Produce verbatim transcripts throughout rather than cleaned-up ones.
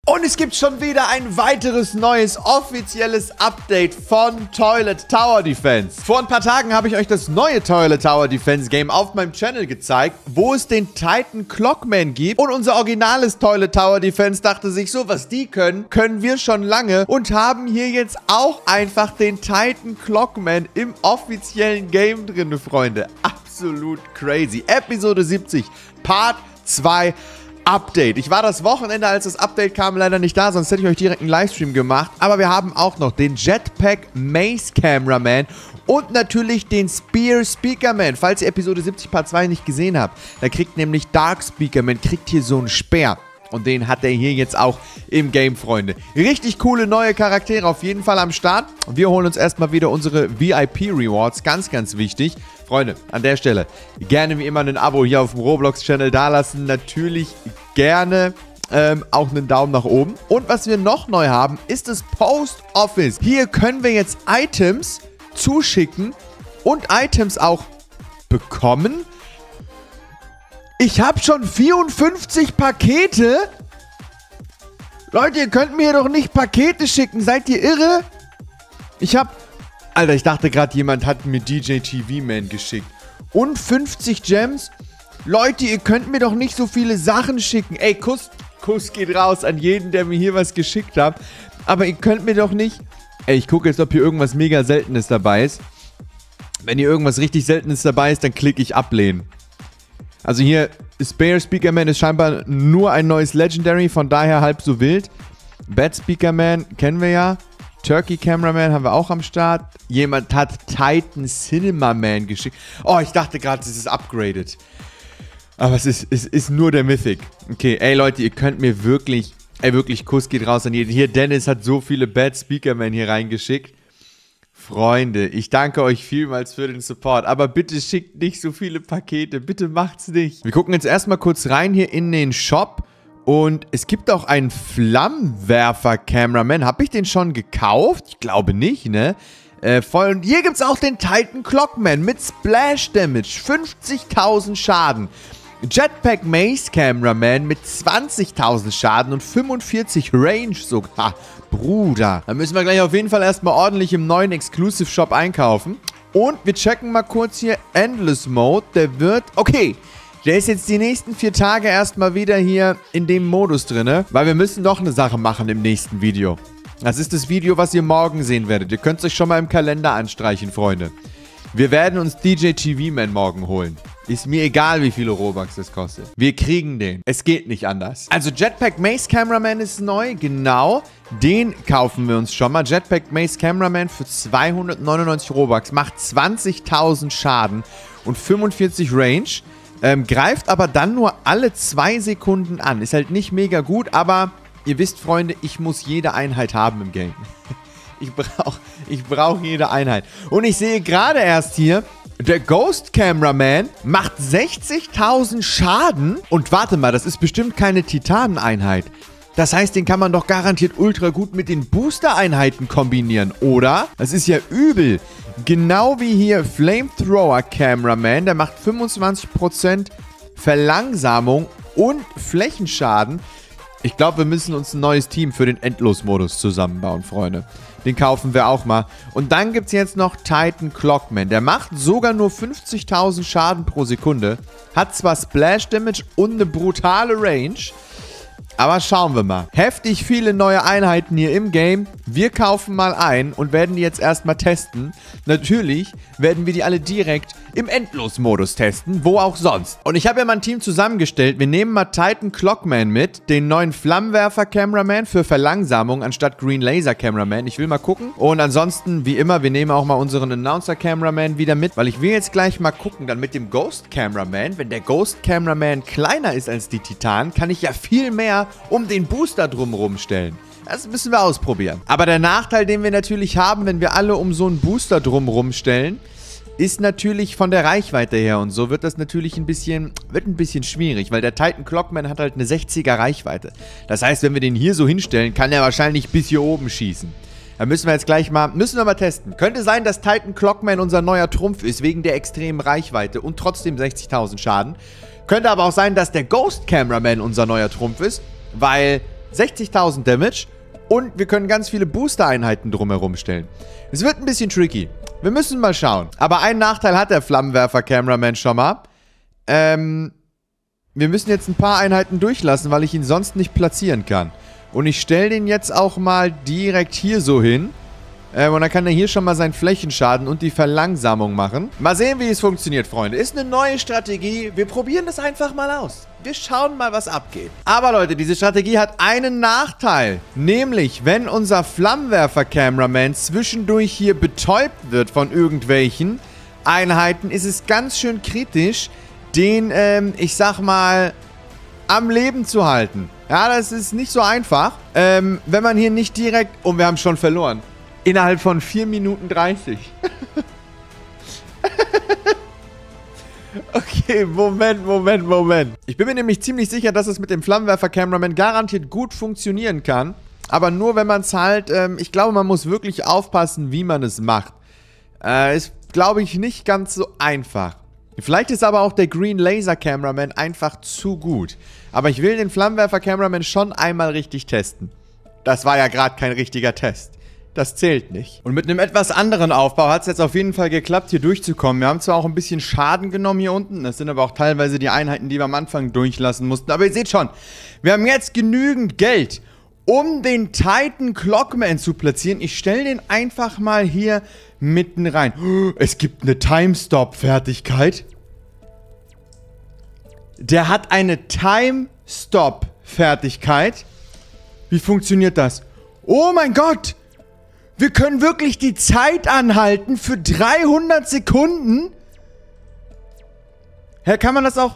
Und es gibt schon wieder ein weiteres neues offizielles Update von Toilet Tower Defense. Vor ein paar Tagen habe ich euch das neue Toilet Tower Defense Game auf meinem Channel gezeigt, wo es den Titan Clockman gibt. Und unser originales Toilet Tower Defense dachte sich, so was die können, können wir schon lange. Und haben hier jetzt auch einfach den Titan Clockman im offiziellen Game drin, Freunde. Absolut crazy. Episode siebzig, Part zwei. Update. Ich war das Wochenende, als das Update kam, leider nicht da, sonst hätte ich euch direkt einen Livestream gemacht. Aber wir haben auch noch den Jetpack Maze Cameraman und natürlich den Spear Speakerman. Falls ihr Episode siebzig Part zwei nicht gesehen habt, da kriegt nämlich Dark Speakerman, kriegt hier so einen Speer. Und den hat er hier jetzt auch im Game, Freunde. Richtig coole neue Charaktere auf jeden Fall am Start. Wir holen uns erstmal wieder unsere V I P-Rewards. Ganz, ganz wichtig. Freunde, an der Stelle gerne wie immer ein Abo hier auf dem Roblox-Channel dalassen. Natürlich gerne ähm, auch einen Daumen nach oben. Und was wir noch neu haben, ist das Post Office. Hier können wir jetzt Items zuschicken und Items auch bekommen. Ich habe schon vierundfünfzig Pakete. Leute, ihr könnt mir doch nicht Pakete schicken. Seid ihr irre? Ich habe... Alter, ich dachte gerade, jemand hat mir D J T V Man geschickt. Und fünfzig Gems. Leute, ihr könnt mir doch nicht so viele Sachen schicken. Ey, Kuss, Kuss geht raus an jeden, der mir hier was geschickt hat. Aber ihr könnt mir doch nicht... Ey, ich gucke jetzt, ob hier irgendwas mega Seltenes dabei ist. Wenn hier irgendwas richtig Seltenes dabei ist, dann klicke ich ablehnen. Also hier, Spear Speakerman ist scheinbar nur ein neues Legendary, von daher halb so wild. Bad Speakerman kennen wir ja. Turkey Cameraman haben wir auch am Start. Jemand hat Titan Cinema Man geschickt. Oh, ich dachte gerade, es ist upgraded. Aber es ist, es ist nur der Mythic. Okay, ey Leute, ihr könnt mir wirklich, ey wirklich, Kuss geht raus an jeden. Hier, Dennis hat so viele Bad Speakerman hier reingeschickt. Freunde, ich danke euch vielmals für den Support, aber bitte schickt nicht so viele Pakete, bitte macht's nicht. Wir gucken jetzt erstmal kurz rein hier in den Shop und es gibt auch einen Flammenwerfer-Cameraman. Habe ich den schon gekauft? Ich glaube nicht, ne? Äh, voll. Und hier gibt's auch den Titan Clockman mit Splash Damage, fünfzigtausend Schaden. Jetpack Maze Cameraman mit zwanzigtausend Schaden und fünfundvierzig Range sogar. Bruder. Da müssen wir gleich auf jeden Fall erstmal ordentlich im neuen Exclusive Shop einkaufen. Und wir checken mal kurz hier Endless Mode. Der wird... Okay, der ist jetzt die nächsten vier Tage erstmal wieder hier in dem Modus drin, weil wir müssen noch eine Sache machen im nächsten Video. Das ist das Video, was ihr morgen sehen werdet. Ihr könnt es euch schon mal im Kalender anstreichen, Freunde. Wir werden uns D J T V Man morgen holen. Ist mir egal, wie viele Robux das kostet. Wir kriegen den. Es geht nicht anders. Also Jetpack Maze Cameraman ist neu. Genau. Den kaufen wir uns schon mal. Jetpack Maze Cameraman für zweihundertneunundneunzig Robux. Macht zwanzigtausend Schaden und fünfundvierzig Range. Ähm, greift aber dann nur alle zwei Sekunden an. Ist halt nicht mega gut, aber ihr wisst, Freunde, ich muss jede Einheit haben im Game. Ich brauche ich brauch jede Einheit. Und ich sehe gerade erst hier... Der Ghost Cameraman macht sechzigtausend Schaden. Und warte mal, das ist bestimmt keine Titaneneinheit. Das heißt, den kann man doch garantiert ultra gut mit den Booster-Einheiten kombinieren, oder? Das ist ja übel. Genau wie hier Flamethrower Cameraman. Der macht fünfundzwanzig Prozent Verlangsamung und Flächenschaden. Ich glaube, wir müssen uns ein neues Team für den Endlos-Modus zusammenbauen, Freunde. Den kaufen wir auch mal. Und dann gibt es jetzt noch Titan Clockman. Der macht sogar nur fünfzigtausend Schaden pro Sekunde. Hat zwar Splash Damage und eine brutale Range. Aber schauen wir mal. Heftig viele neue Einheiten hier im Game. Wir kaufen mal ein und werden die jetzt erstmal testen. Natürlich werden wir die alle direkt im Endlos-Modus testen, wo auch sonst. Und ich habe ja mein Team zusammengestellt. Wir nehmen mal Titan Clockman mit, den neuen Flammenwerfer-Cameraman für Verlangsamung anstatt Green Laser Cameraman. Ich will mal gucken. Und ansonsten, wie immer, wir nehmen auch mal unseren Announcer-Cameraman wieder mit, weil ich will jetzt gleich mal gucken, dann mit dem Ghost Cameraman. Wenn der Ghost Cameraman kleiner ist als die Titanen, kann ich ja viel mehr um den Booster drumherum stellen. Das müssen wir ausprobieren. Aber der Nachteil, den wir natürlich haben, wenn wir alle um so einen Booster drumherum stellen, ist natürlich von der Reichweite her und so wird das natürlich ein bisschen, wird ein bisschen schwierig, weil der Titan Clockman hat halt eine sechziger Reichweite. Das heißt, wenn wir den hier so hinstellen, kann er wahrscheinlich bis hier oben schießen. Da müssen wir jetzt gleich mal, müssen wir mal testen. Könnte sein, dass Titan Clockman unser neuer Trumpf ist, wegen der extremen Reichweite und trotzdem sechzigtausend Schaden. Könnte aber auch sein, dass der Ghost Cameraman unser neuer Trumpf ist, weil sechzigtausend Damage und wir können ganz viele Booster-Einheiten drumherum stellen. Es wird ein bisschen tricky. Wir müssen mal schauen. Aber einen Nachteil hat der Flammenwerfer-Cameraman schon mal. Ähm, wir müssen jetzt ein paar Einheiten durchlassen, weil ich ihn sonst nicht platzieren kann. Und ich stelle den jetzt auch mal direkt hier so hin. Ähm, und dann kann er hier schon mal seinen Flächenschaden und die Verlangsamung machen. Mal sehen, wie es funktioniert, Freunde. Ist eine neue Strategie. Wir probieren das einfach mal aus. Wir schauen mal, was abgeht. Aber Leute, diese Strategie hat einen Nachteil. Nämlich, wenn unser Flammenwerfer-Cameraman zwischendurch hier betäubt wird von irgendwelchen Einheiten, ist es ganz schön kritisch, den, ähm, ich sag mal, am Leben zu halten. Ja, das ist nicht so einfach. Ähm, wenn man hier nicht direkt... Und wir haben schon verloren. Innerhalb von vier Minuten dreißig. Okay, Moment, Moment, Moment. Ich bin mir nämlich ziemlich sicher, dass es mit dem Flammenwerfer-Cameraman garantiert gut funktionieren kann. Aber nur, wenn man es halt... Ähm, ich glaube, man muss wirklich aufpassen, wie man es macht. Äh, ist, glaube ich, nicht ganz so einfach. Vielleicht ist aber auch der Green Laser Cameraman einfach zu gut. Aber ich will den Flammenwerfer Cameraman schon einmal richtig testen. Das war ja gerade kein richtiger Test. Das zählt nicht. Und mit einem etwas anderen Aufbau hat es jetzt auf jeden Fall geklappt, hier durchzukommen. Wir haben zwar auch ein bisschen Schaden genommen hier unten. Das sind aber auch teilweise die Einheiten, die wir am Anfang durchlassen mussten. Aber ihr seht schon, wir haben jetzt genügend Geld, um den Titan Clockman zu platzieren. Ich stelle den einfach mal hier mitten rein. Es gibt eine Time-Stop-Fertigkeit. Der hat eine Time-Stop-Fertigkeit. Wie funktioniert das? Oh mein Gott! Wir können wirklich die Zeit anhalten für dreihundert Sekunden? Hä, kann man das auch...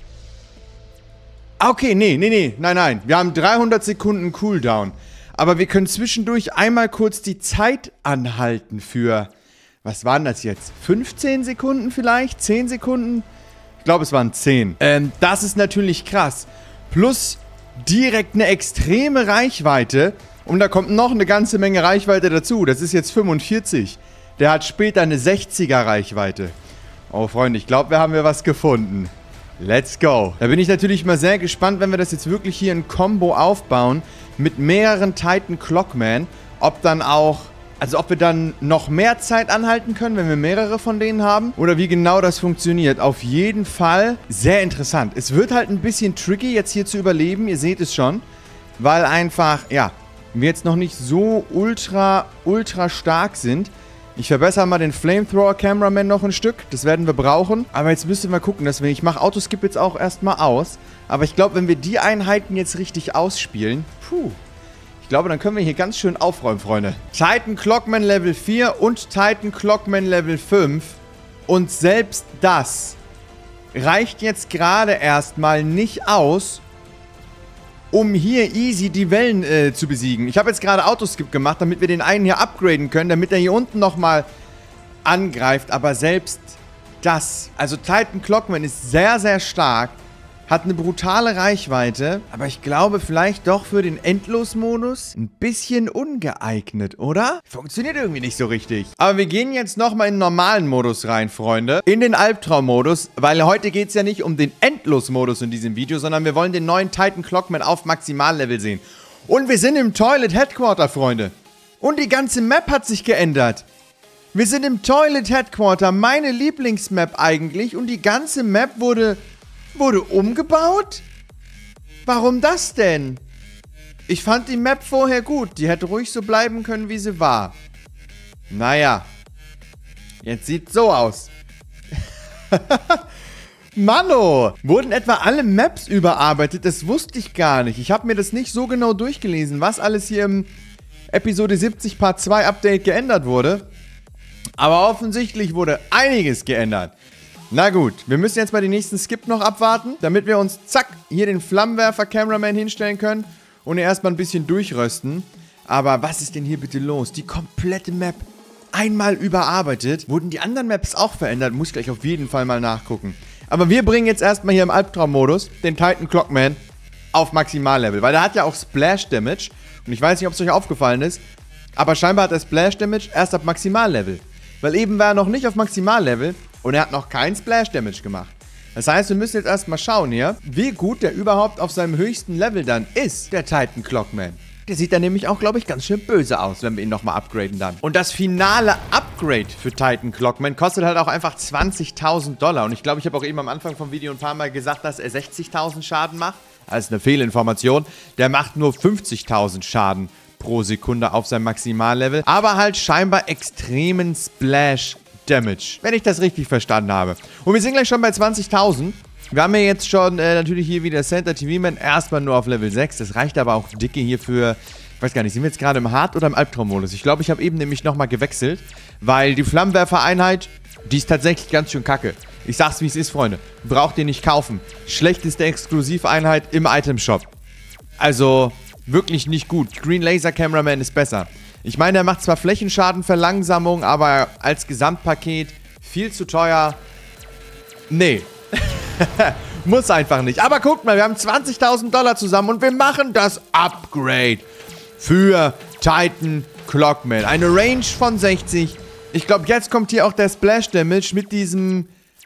Okay, nee, nee, nee, nein, nein. Wir haben dreihundert Sekunden Cooldown. Aber wir können zwischendurch einmal kurz die Zeit anhalten für... Was waren das jetzt? fünfzehn Sekunden vielleicht? zehn Sekunden? Ich glaube, es waren zehn. Ähm, das ist natürlich krass. Plus direkt eine extreme Reichweite. Und da kommt noch eine ganze Menge Reichweite dazu. Das ist jetzt fünfundvierzig. Der hat später eine sechziger Reichweite. Oh, Freunde, ich glaube, wir haben hier was gefunden. Let's go. Da bin ich natürlich mal sehr gespannt, wenn wir das jetzt wirklich hier in Combo aufbauen. Mit mehreren Titan Clockman. Ob dann auch... Also ob wir dann noch mehr Zeit anhalten können, wenn wir mehrere von denen haben. Oder wie genau das funktioniert. Auf jeden Fall sehr interessant. Es wird halt ein bisschen tricky, jetzt hier zu überleben. Ihr seht es schon. Weil einfach, ja, wir jetzt noch nicht so ultra, ultra stark sind. Ich verbessere mal den Flamethrower Cameraman noch ein Stück. Das werden wir brauchen. Aber jetzt müssen wir gucken, dass wir... Ich mache Autoskip jetzt auch erstmal aus. Aber ich glaube, wenn wir die Einheiten jetzt richtig ausspielen... Puh... Ich glaube, dann können wir hier ganz schön aufräumen, Freunde. Titan Clockman Level vier und Titan Clockman Level fünf. Und selbst das reicht jetzt gerade erstmal nicht aus, um hier easy die Wellen äh, zu besiegen. Ich habe jetzt gerade Autoskip gemacht, damit wir den einen hier upgraden können, damit er hier unten nochmal angreift. Aber selbst das, also Titan Clockman ist sehr, sehr stark. Hat eine brutale Reichweite, aber ich glaube vielleicht doch für den Endlosmodus ein bisschen ungeeignet, oder? Funktioniert irgendwie nicht so richtig. Aber wir gehen jetzt nochmal in den normalen Modus rein, Freunde. In den Albtraummodus, weil heute geht es ja nicht um den Endlosmodus in diesem Video, sondern wir wollen den neuen Titan Clockman auf Maximallevel sehen. Und wir sind im Toilet Headquarter, Freunde. Und die ganze Map hat sich geändert. Wir sind im Toilet Headquarter, meine Lieblingsmap eigentlich. Und die ganze Map wurde... Wurde umgebaut? Warum das denn? Ich fand die Map vorher gut. Die hätte ruhig so bleiben können, wie sie war. Naja. Jetzt sieht's so aus. Mano! Wurden etwa alle Maps überarbeitet? Das wusste ich gar nicht. Ich habe mir das nicht so genau durchgelesen, was alles hier im Episode siebzig Part zwei Update geändert wurde. Aber offensichtlich wurde einiges geändert. Na gut, wir müssen jetzt mal den nächsten Skip noch abwarten, damit wir uns, zack, hier den Flammenwerfer-Cameraman hinstellen können und ihn erstmal ein bisschen durchrösten. Aber was ist denn hier bitte los? Die komplette Map einmal überarbeitet. Wurden die anderen Maps auch verändert? Muss ich gleich auf jeden Fall mal nachgucken. Aber wir bringen jetzt erstmal hier im Albtraum-Modus den Titan Clockman auf Maximallevel, weil der hat ja auch Splash Damage. Und ich weiß nicht, ob es euch aufgefallen ist, aber scheinbar hat er Splash Damage erst ab Maximallevel. Weil eben war er noch nicht auf Maximallevel. Und er hat noch keinen Splash Damage gemacht. Das heißt, wir müssen jetzt erstmal schauen hier, wie gut der überhaupt auf seinem höchsten Level dann ist, der Titan Clockman. Der sieht dann nämlich auch, glaube ich, ganz schön böse aus, wenn wir ihn nochmal upgraden dann. Und das finale Upgrade für Titan Clockman kostet halt auch einfach zwanzigtausend Dollar. Und ich glaube, ich habe auch eben am Anfang vom Video ein paar Mal gesagt, dass er sechzigtausend Schaden macht. Das ist eine Fehlinformation. Der macht nur fünfzigtausend Schaden pro Sekunde auf seinem Maximallevel. Aber halt scheinbar extremen Splash Damage, wenn ich das richtig verstanden habe. Und wir sind gleich schon bei zwanzigtausend. Wir haben ja jetzt schon äh, natürlich hier wieder Center T V-Man, erstmal nur auf Level sechs. Das reicht aber auch dicke hier für, ich weiß gar nicht, sind wir jetzt gerade im Hard- oder im Albtraummodus? Ich glaube, ich habe eben nämlich nochmal gewechselt, weil die Flammenwerfer-Einheit, die ist tatsächlich ganz schön kacke. Ich sag's, wie es ist, Freunde. Braucht ihr nicht kaufen. Schlechteste Exklusiveinheit im Itemshop. Also, wirklich nicht gut. Green Laser Cameraman ist besser. Ich meine, er macht zwar Flächenschaden, Verlangsamung, aber als Gesamtpaket viel zu teuer. Nee. Muss einfach nicht. Aber guckt mal, wir haben zwanzigtausend Dollar zusammen und wir machen das Upgrade für Titan Clockman. Eine Range von sechzig. Ich glaube, jetzt kommt hier auch der Splash Damage mit diesem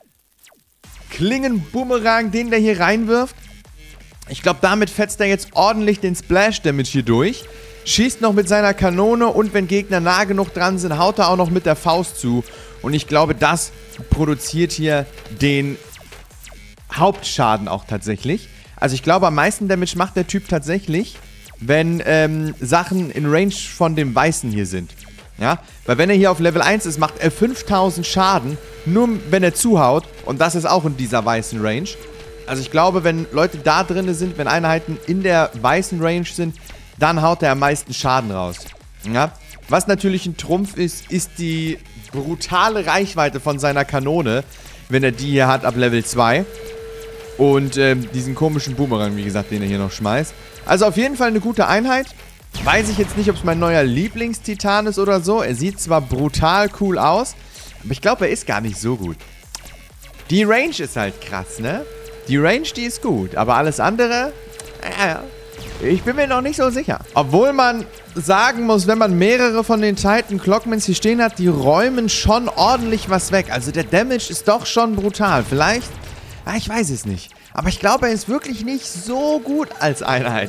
Klingenbumerang, den der hier reinwirft. Ich glaube, damit fetzt er jetzt ordentlich den Splash Damage hier durch. Schießt noch mit seiner Kanone und wenn Gegner nah genug dran sind, haut er auch noch mit der Faust zu. Und ich glaube, das produziert hier den Hauptschaden auch tatsächlich. Also ich glaube, am meisten Damage macht der Typ tatsächlich, wenn ähm, Sachen in Range von dem Weißen hier sind. Ja, weil wenn er hier auf Level eins ist, macht er fünftausend Schaden, nur wenn er zuhaut. Und das ist auch in dieser weißen Range. Also ich glaube, wenn Leute da drin sind, wenn Einheiten in der weißen Range sind, dann haut er am meisten Schaden raus. Ja, was natürlich ein Trumpf ist, ist die brutale Reichweite von seiner Kanone, wenn er die hier hat ab Level zwei. Und ähm, diesen komischen Boomerang, wie gesagt, den er hier noch schmeißt. Also auf jeden Fall eine gute Einheit. Weiß ich jetzt nicht, ob es mein neuer Lieblingstitan ist oder so. Er sieht zwar brutal cool aus, aber ich glaube, er ist gar nicht so gut. Die Range ist halt krass, ne? Die Range, die ist gut, aber alles andere, äh, ich bin mir noch nicht so sicher. Obwohl man sagen muss, wenn man mehrere von den Titan Clockmans hier stehen hat, die räumen schon ordentlich was weg. Also der Damage ist doch schon brutal. Vielleicht... Ah, ich weiß es nicht. Aber ich glaube, er ist wirklich nicht so gut als Einheit.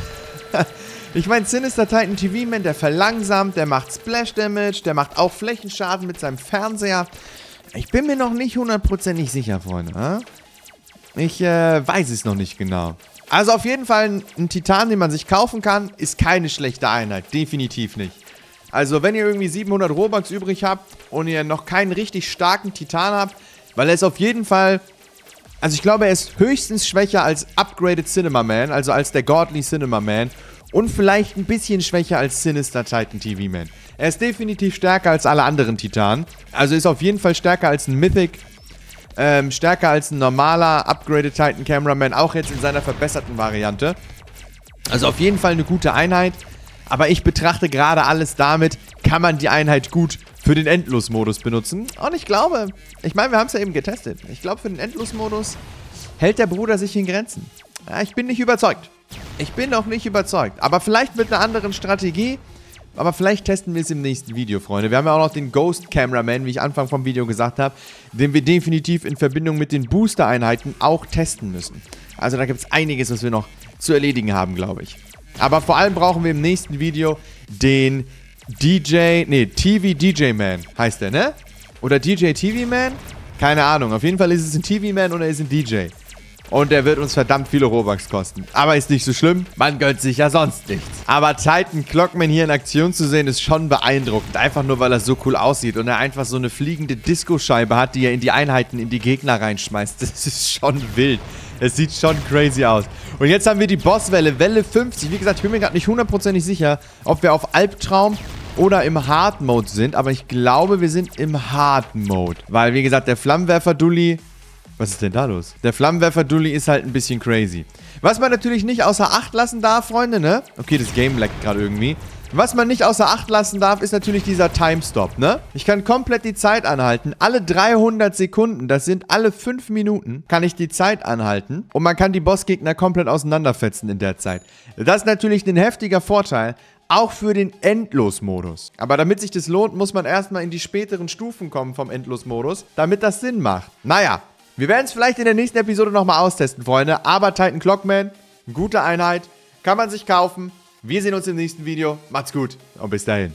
Ich meine, Sinister Titan T V-Man, der verlangsamt, der macht Splash Damage, der macht auch Flächenschaden mit seinem Fernseher. Ich bin mir noch nicht hundertprozentig sicher, Freunde. Ich äh, weiß es noch nicht genau. Also auf jeden Fall ein, ein Titan, den man sich kaufen kann, ist keine schlechte Einheit. Definitiv nicht. Also wenn ihr irgendwie siebenhundert Robux übrig habt und ihr noch keinen richtig starken Titan habt, weil er ist auf jeden Fall... Also ich glaube, er ist höchstens schwächer als Upgraded Cinema Man, also als der Godly Cinema Man. Und vielleicht ein bisschen schwächer als Sinister Titan T V-Man. Er ist definitiv stärker als alle anderen Titanen. Also ist auf jeden Fall stärker als ein Mythic. Ähm, stärker als ein normaler Upgraded Titan Cameraman, auch jetzt in seiner verbesserten Variante. Also auf jeden Fall eine gute Einheit. Aber ich betrachte gerade alles damit, kann man die Einheit gut für den Endlos-Modus benutzen. Und ich glaube, ich meine, wir haben es ja eben getestet. Ich glaube, für den Endlos-Modus hält der Bruder sich in Grenzen. Ja, ich bin nicht überzeugt. Ich bin noch nicht überzeugt. Aber vielleicht mit einer anderen Strategie. Aber vielleicht testen wir es im nächsten Video, Freunde. Wir haben ja auch noch den Ghost Cameraman, wie ich Anfang vom Video gesagt habe, den wir definitiv in Verbindung mit den Booster-Einheiten auch testen müssen. Also da gibt es einiges, was wir noch zu erledigen haben, glaube ich. Aber vor allem brauchen wir im nächsten Video den D J, nee, T V D J Man heißt der, ne? Oder D J T V Man? Keine Ahnung. Auf jeden Fall ist es ein T V Man und er ist ein D J. Und der wird uns verdammt viele Robux kosten. Aber ist nicht so schlimm, man gönnt sich ja sonst nichts. Aber Titan Clockman hier in Aktion zu sehen, ist schon beeindruckend. Einfach nur, weil er so cool aussieht und er einfach so eine fliegende Disco-Scheibe hat, die er in die Einheiten, in die Gegner reinschmeißt. Das ist schon wild. Es sieht schon crazy aus. Und jetzt haben wir die Bosswelle, Welle fünfzig. Wie gesagt, ich bin mir gerade nicht hundertprozentig sicher, ob wir auf Albtraum oder im Hard-Mode sind. Aber ich glaube, wir sind im Hard-Mode. Weil, wie gesagt, der Flammenwerfer-Dulli... Was ist denn da los? Der Flammenwerfer-Dulli ist halt ein bisschen crazy. Was man natürlich nicht außer Acht lassen darf, Freunde, ne? Okay, das Game laggt gerade irgendwie. Was man nicht außer Acht lassen darf, ist natürlich dieser Timestop, ne? Ich kann komplett die Zeit anhalten. Alle dreihundert Sekunden, das sind alle fünf Minuten, kann ich die Zeit anhalten. Und man kann die Bossgegner komplett auseinanderfetzen in der Zeit. Das ist natürlich ein heftiger Vorteil. Auch für den Endlos-Modus. Aber damit sich das lohnt, muss man erstmal in die späteren Stufen kommen vom Endlos-Modus, damit das Sinn macht. Naja. Wir werden es vielleicht in der nächsten Episode nochmal austesten, Freunde. Aber Titan Clockman, eine gute Einheit, kann man sich kaufen. Wir sehen uns im nächsten Video. Macht's gut und bis dahin.